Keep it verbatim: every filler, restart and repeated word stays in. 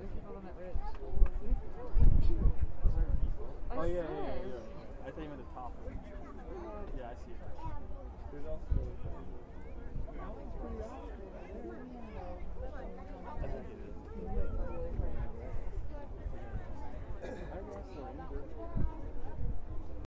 those people on that ridge. I Oh yeah, said. yeah, yeah, yeah. I thought you meant the top one. Yeah, I see it. There's also